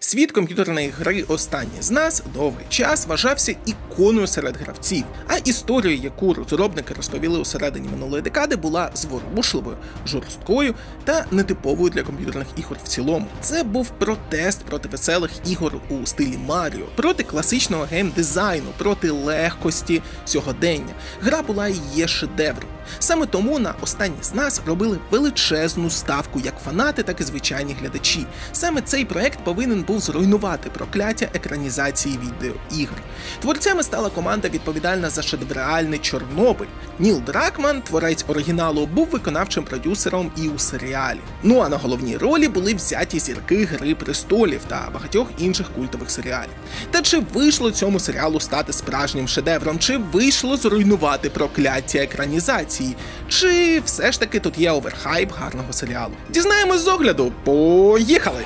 Світ комп'ютерної гри «Останній з нас» довгий час вважався іконою серед гравців, а історія, яку розробники розповіли у середині минулої декади, була зворушливою, жорсткою та нетиповою для комп'ютерних ігор в цілому. Це був протест проти веселих ігор у стилі Маріо, проти класичного геймдизайну, проти легкості сьогодення. Гра була і є шедевром. Саме тому на «Останній з нас» робили величезну ставку як фанати, так і звичайні глядачі. Саме цей проект повинен був зруйнувати прокляття екранізації відеоігр. Творцями стала команда, відповідальна за шедевральний Чорнобиль. Ніл Дракман, творець оригіналу, був виконавчим продюсером і у серіалі. Ну а на головній ролі були взяті зірки «Гри престолів» та багатьох інших культових серіалів. Та чи вийшло цьому серіалу стати справжнім шедевром, чи вийшло зруйнувати прокляття екранізації, чи все ж таки тут є оверхайп гарного серіалу? Дізнаємось з огляду. Поїхали!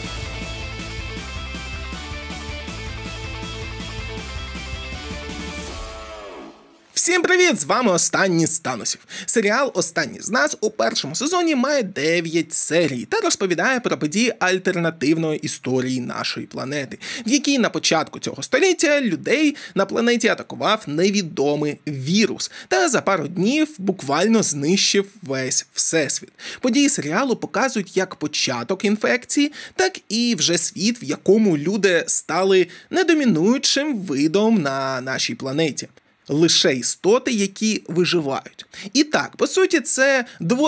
Всім привіт! З вами Останній з Таносів. Серіал «Останній з нас» у першому сезоні має 9 серій та розповідає про події альтернативної історії нашої планети, в якій на початку цього століття людей на планеті атакував невідомий вірус та за пару днів буквально знищив весь всесвіт. Події серіалу показують як початок інфекції, так і вже світ, в якому люди стали недомінуючим видом на нашій планеті. Лише істоти, які виживають. І так, по суті, це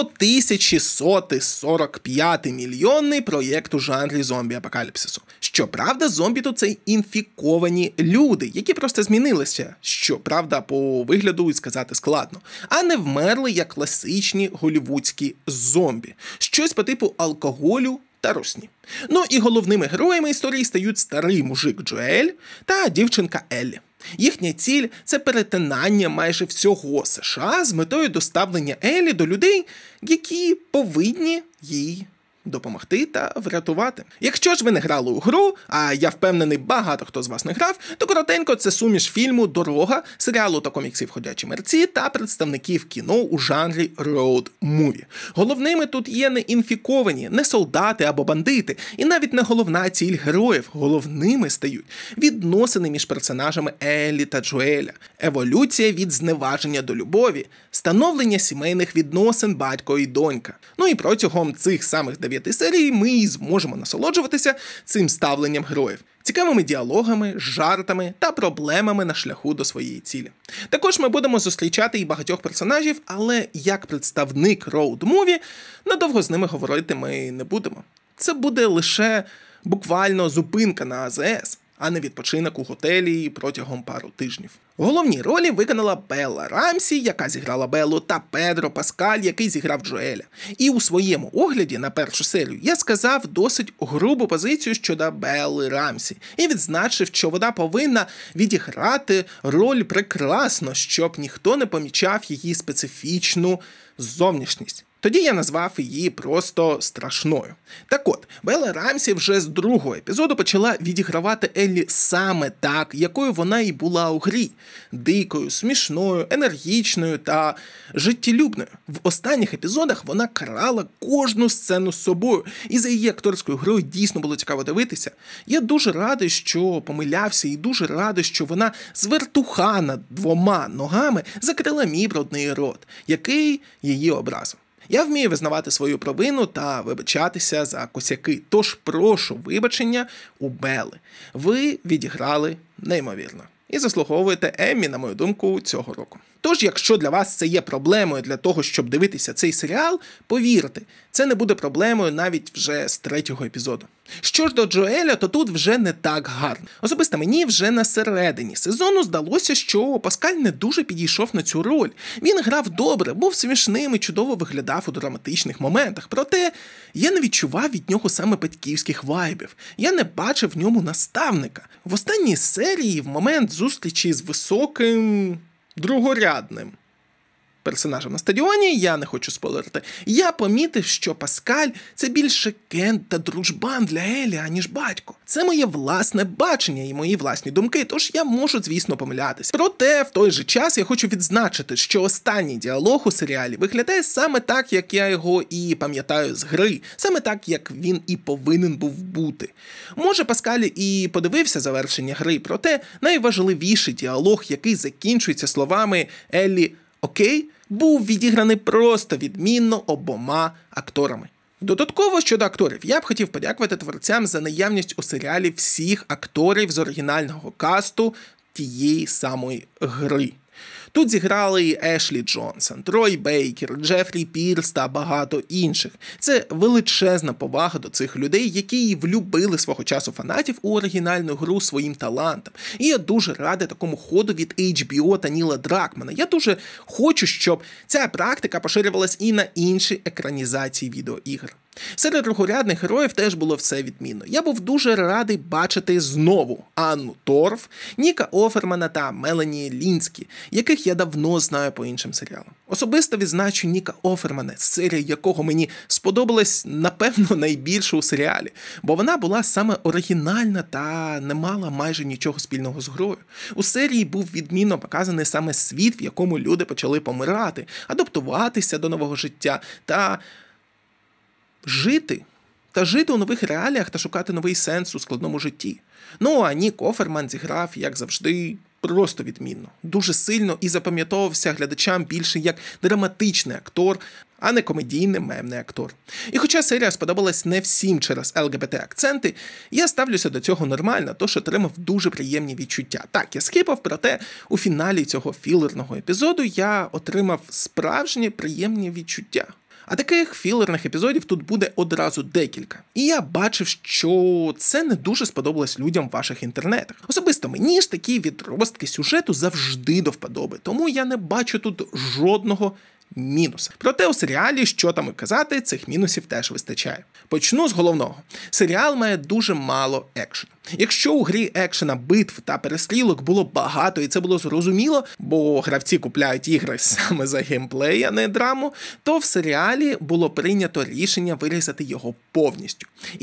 2145-мільйонний проєкт у жанрі зомбі-апокаліпсису. Щоправда, зомбі тут це інфіковані люди, які просто змінилися, щоправда, по вигляду і сказати складно, а не вмерли як класичні голлівудські зомбі. Щось по типу алкоголю та русні. Ну і головними героями історії стають старий мужик Джоель та дівчинка Еллі. Їхня ціль – це перетинання майже всього США з метою доставлення Еллі до людей, які повинні їй допомогти та врятувати. Якщо ж ви не грали у гру, а я впевнений, багато хто з вас не грав, то коротенько це суміш фільму «Дорога», серіалу та коміксів «Ходячі мерці» та представників кіно у жанрі роуд-муві. Головними тут є не інфіковані, не солдати або бандити, і навіть не головна ціль героїв. Головними стають відносини між персонажами Еллі та Джоеля, еволюція від зневаження до любові, становлення сімейних відносин батько і донька. Ну і протягом цих самих 9 серій ми і зможемо насолоджуватися цим ставленням героїв, цікавими діалогами, жартами та проблемами на шляху до своєї цілі. Також ми будемо зустрічати і багатьох персонажів, але як представник роуд-муві, надовго з ними говорити ми не будемо. Це буде лише буквально зупинка на АЗС, а не відпочинок у готелі протягом пару тижнів. Головні ролі виконала Белла Рамсі, яка зіграла Беллу, та Педро Паскаль, який зіграв Джоеля. І у своєму огляді на першу серію я сказав досить грубу позицію щодо Белли Рамсі і відзначив, що вона повинна відіграти роль прекрасно, щоб ніхто не помічав її специфічну зовнішність. Тоді я назвав її просто страшною. Так от, Белла Рамсі вже з другого епізоду почала відігравати Еллі саме так, якою вона і була у грі. Дикою, смішною, енергічною та життєлюбною. В останніх епізодах вона крала кожну сцену з собою, і за її акторською грою дійсно було цікаво дивитися. Я дуже радий, що помилявся, і дуже радий, що вона з вертухана 2 ногами закрила мій брудний рот, який її образив. Я вмію визнавати свою провину та вибачатися за косяки, тож прошу вибачення у Белли. Ви відіграли неймовірно. І заслуговуєте Еммі, на мою думку, цього року. Тож, якщо для вас це є проблемою для того, щоб дивитися цей серіал, повірте, це не буде проблемою навіть вже з 3-го епізоду. Що ж до Джоеля, то тут вже не так гарно. Особисто мені вже на середині сезону здалося, що Паскаль не дуже підійшов на цю роль. Він грав добре, був смішним і чудово виглядав у драматичних моментах. Проте я не відчував від нього саме батьківських вайбів. Я не бачив в ньому наставника. В останній серії, в момент зустрічі з високим другорядним персонажем на стадіоні, я не хочу спойлерити, я помітив, що Паскаль – це більше кент та дружбан для Елі, аніж батько. Це моє власне бачення і мої власні думки, тож я можу, звісно, помилятись. Проте, в той же час я хочу відзначити, що останній діалог у серіалі виглядає саме так, як я його і пам'ятаю з гри, саме так, як він і повинен був бути. Може, Паскаль і подивився завершення гри, проте найважливіший діалог, який закінчується словами Еллі «Окей», був відіграний просто відмінно обома акторами. Додатково щодо акторів, я б хотів подякувати творцям за наявність у серіалі всіх акторів з оригінального касту тієї самої гри. Тут зіграли Ешлі Джонсон, Трой Бейкер, Джефрі Пірс та багато інших. Це величезна повага до цих людей, які влюбили свого часу фанатів у оригінальну гру своїм талантом. І я дуже радий такому ходу від HBO та Ніла Дракмана. Я дуже хочу, щоб ця практика поширювалась і на інші екранізації відеоігр. Серед другорядних героїв теж було все відмінно. Я був дуже радий бачити знову Анну Торф, Ніка Офермана та Мелані Лінскі, яких я давно знаю по іншим серіалам. Особисто відзначу Ніка Офермана, серія якого мені сподобалась, напевно, найбільше у серіалі, бо вона була саме оригінальна та не мала майже нічого спільного з грою. У серії був відмінно показаний саме світ, в якому люди почали помирати, адаптуватися до нового життя та жити у нових реаліях та шукати новий сенс у складному житті. Ну, а Нік Оферман зіграв, як завжди, просто відмінно. Дуже сильно і запам'ятовувався глядачам більше як драматичний актор, а не комедійний мемний актор. І хоча серія сподобалась не всім через ЛГБТ-акценти, я ставлюся до цього нормально, тож отримав дуже приємні відчуття. Так, я скипав, проте у фіналі цього філерного епізоду я отримав справжні приємні відчуття. А таких філерних епізодів тут буде одразу декілька. І я бачив, що це не дуже сподобалось людям в ваших інтернетах. Особисто мені ж такі відростки сюжету завжди до вподоби, тому я не бачу тут жодного мінуса. Проте у серіалі, що там і казати, цих мінусів теж вистачає. Почну з головного. Серіал має дуже мало екшену. Якщо у грі екшена, битв та перестрілок було багато, і це було зрозуміло, бо гравці купляють ігри саме за геймплей, а не драму, то в серіалі було прийнято рішення вирізати його повністю. І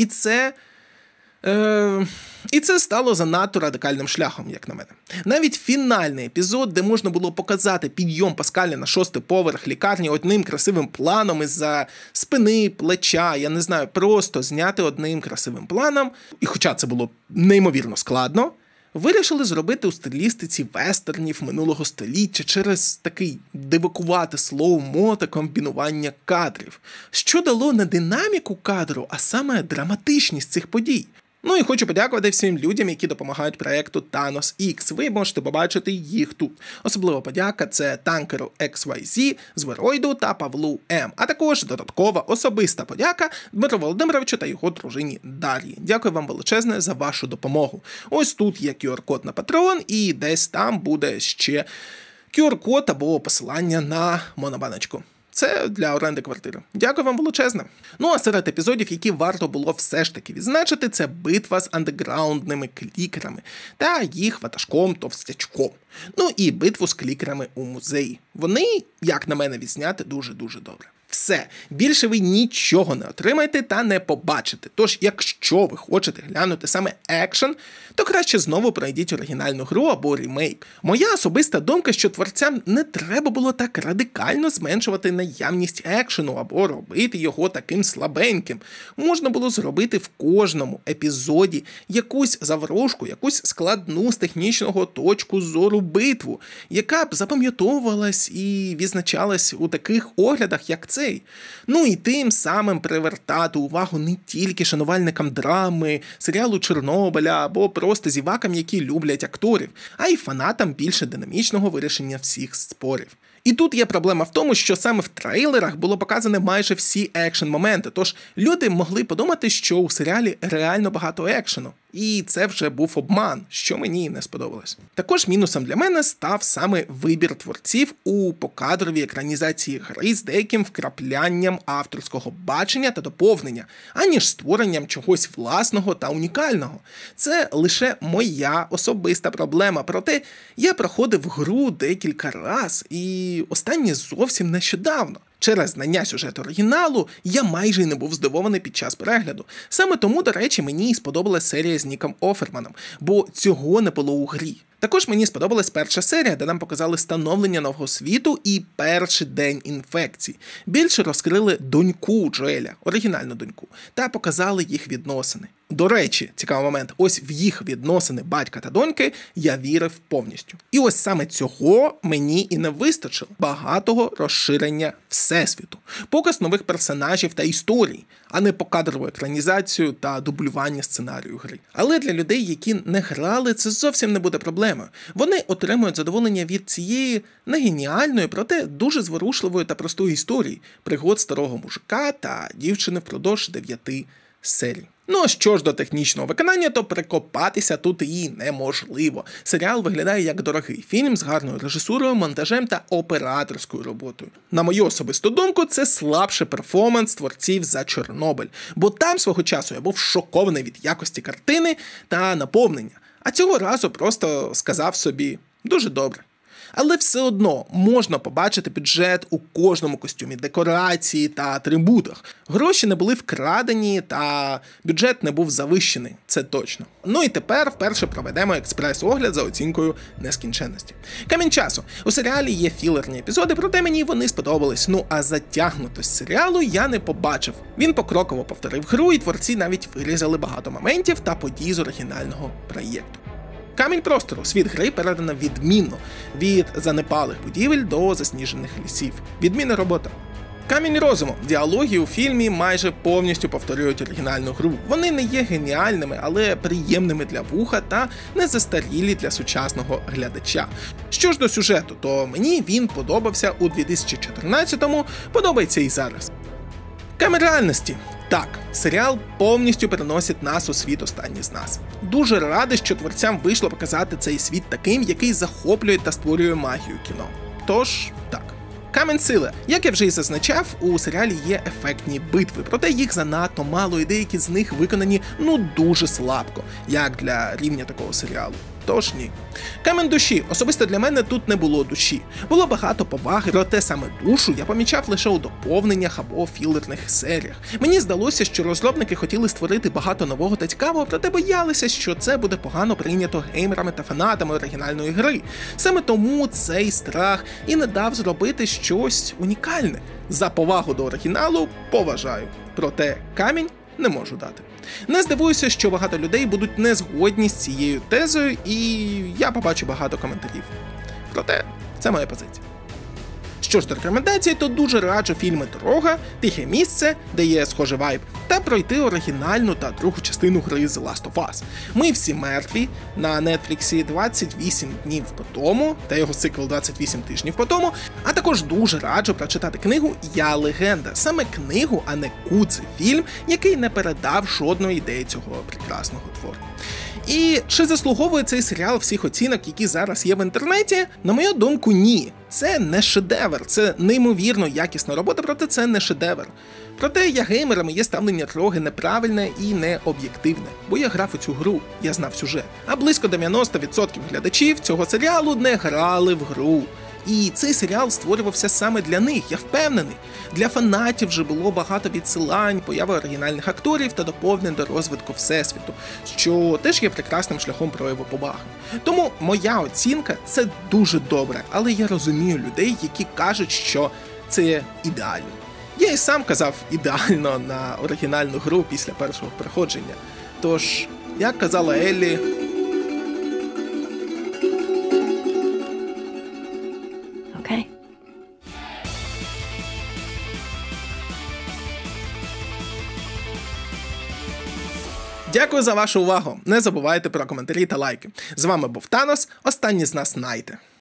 це стало занадто радикальним шляхом, як на мене. Навіть фінальний епізод, де можна було показати підйом Паскаля на 6-й поверх лікарні одним красивим планом із-за спини, плеча, я не знаю, просто зняти одним красивим планом, і хоча це було неймовірно складно, вирішили зробити у стилістиці вестернів минулого століття через такий дивакувате слоумо та комбінування кадрів, що дало не динаміку кадру, а саме драматичність цих подій. Ну і хочу подякувати всім людям, які допомагають проєкту Thanos X. Ви можете побачити їх тут. Особлива подяка – це танкеру XYZ, Звероїду та Павлу М. А також додаткова особиста подяка Дмитру Володимировичу та його дружині Дар'ї. Дякую вам величезне за вашу допомогу. Ось тут є QR-код на Patreon і десь там буде ще QR-код або посилання на монобаночку. Це для оренди квартири. Дякую вам величезне. Ну а серед епізодів, які варто було все ж таки відзначити, це битва з андеграундними клікерами та їх ватажком-товстячком. Ну і битву з клікерами у музеї. Вони, як на мене, відзняти дуже-дуже добре. Все, більше ви нічого не отримаєте та не побачите. Тож, якщо ви хочете глянути саме екшен, то краще знову пройдіть оригінальну гру або ремейк. Моя особиста думка, що творцям не треба було так радикально зменшувати наявність екшену або робити його таким слабеньким. Можна було зробити в кожному епізоді якусь заварушку, якусь складну з технічного точку зору битву, яка б запам'ятовувалась і відзначалась у таких оглядах, як цей. Ну і тим самим привертати увагу не тільки шанувальникам драми, серіалу Чорнобиля або просто зівакам, які люблять акторів, а й фанатам більше динамічного вирішення всіх спорів. І тут є проблема в тому, що саме в трейлерах було показане майже всі екшн-моменти, тож люди могли подумати, що у серіалі реально багато екшену. І це вже був обман, що мені не сподобалось. Також мінусом для мене став саме вибір творців у покадровій екранізації гри з деяким вкраплянням авторського бачення та доповнення, аніж створенням чогось власного та унікального. Це лише моя особиста проблема, проте я проходив гру декілька раз, і останнє зовсім нещодавно. Через знання сюжету оригіналу я майже й не був здивований під час перегляду. Саме тому, до речі, мені сподобалась серія з Ніком Оферманом, бо цього не було у грі. Також мені сподобалась перша серія, де нам показали становлення нового світу і перший день інфекцій. Більше розкрили доньку Джоеля, оригінальну доньку, та показали їх відносини. До речі, цікавий момент, ось в їх відносини батька та доньки я вірив повністю. І ось саме цього мені і не вистачило. Багатого розширення всесвіту, показ нових персонажів та історій, а не покадрову екранізацію та дублювання сценарію гри. Але для людей, які не грали, це зовсім не буде проблемою. Вони отримують задоволення від цієї не геніальної, проте дуже зворушливої та простої історії пригод старого мужика та дівчини впродовж 9 серій. Ну а що ж до технічного виконання, то прикопатися тут і неможливо. Серіал виглядає як дорогий фільм з гарною режисурою, монтажем та операторською роботою. На мою особисту думку, це слабший перформанс творців за Чорнобиль, бо там свого часу я був шокований від якості картини та наповнення, а цього разу просто сказав собі «дуже добре». Але все одно можна побачити бюджет у кожному костюмі, декорації та атрибутах. Гроші не були вкрадені та бюджет не був завищений, це точно. Ну і тепер вперше проведемо експрес-огляд за оцінкою нескінченності. Камінь часу. У серіалі є філерні епізоди, проте мені вони сподобались. Ну а затягнутость серіалу я не побачив. Він покроково повторив гру, і творці навіть вирізали багато моментів та подій з оригінального проєкту. Камінь простору. Світ гри передано відмінно. Від занепалих будівель до засніжених лісів. Відмінна робота. Камінь розуму. Діалоги у фільмі майже повністю повторюють оригінальну гру. Вони не є геніальними, але приємними для вуха та не застарілі для сучасного глядача. Що ж до сюжету, то мені він подобався у 2014-му, подобається і зараз. Камінь реальності. Так, серіал повністю переносить нас у світ «Останній з нас». Дуже радий, що творцям вийшло показати цей світ таким, який захоплює та створює магію кіно. Тож, так. Камінь сили. Як я вже і зазначав, у серіалі є ефектні битви, проте їх занадто мало і деякі з них виконані дуже слабко, як для рівня такого серіалу. Тож ні. Камінь душі. Особисто для мене тут не було душі. Було багато поваги, проте саме душу я помічав лише у доповненнях або філерних серіях. Мені здалося, що розробники хотіли створити багато нового та цікавого, проте боялися, що це буде погано прийнято геймерами та фанатами оригінальної гри. Саме тому цей страх і не дав зробити щось унікальне. За повагу до оригіналу поважаю. Проте камінь не можу дати. Не здивуюся, що багато людей будуть не згодні з цією тезою, і я побачу багато коментарів. Проте, це моя позиція. Що ж до рекомендацій, то дуже раджу фільми «Дорога», «Тихе місце», де є схожий вайб, та пройти оригінальну та другу частину гри The Last of Us. Ми всі мертві на Нетфліксі 28 днів по тому, та його цикл 28 тижнів по тому, а також дуже раджу прочитати книгу «Я легенда». Саме книгу, а не фільм, який не передав жодної ідеї цього прекрасного твору. І чи заслуговує цей серіал всіх оцінок, які зараз є в інтернеті? На мою думку, ні. Це не шедевр, це неймовірно якісна робота, проте це не шедевр. Проте я геймера, моє ставлення трохи неправильне і не об'єктивне, бо я грав у цю гру, я знав сюжет. А близько 90% глядачів цього серіалу не грали в гру. І цей серіал створювався саме для них, я впевнений. Для фанатів вже було багато відсилань, появи оригінальних акторів та доповнень до розвитку всесвіту, що теж є прекрасним шляхом прояву поваги. Тому моя оцінка – це дуже добре, але я розумію людей, які кажуть, що це ідеально. Я і сам казав ідеально на оригінальну гру після першого проходження. Тож, як казала Еллі, дякую за вашу увагу. Не забувайте про коментарі та лайки. З вами був Танос, останній з нас Найте.